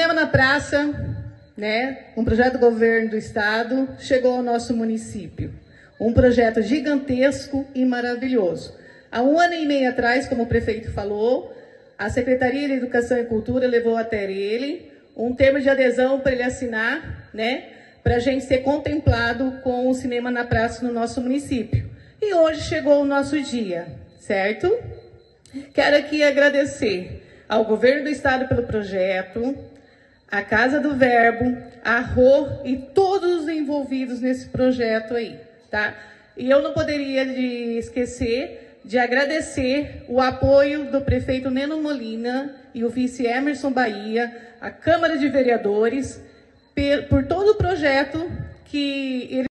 Cinema na Praça, né, um projeto do governo do estado, chegou ao nosso município. Um projeto gigantesco e maravilhoso. Há 1 ano e meio atrás, como o prefeito falou, a Secretaria de Educação e Cultura levou até ele um termo de adesão para ele assinar, né, para a gente ser contemplado com o Cinema na Praça no nosso município. E hoje chegou o nosso dia, certo? Quero aqui agradecer ao governo do estado pelo projeto, à Casa do Verbo, à Rô e todos os envolvidos nesse projeto aí, tá? E eu não poderia esquecer de agradecer o apoio do prefeito Neno Molina e o vice Emerson Bahia, a Câmara de Vereadores, por todo o projeto que ele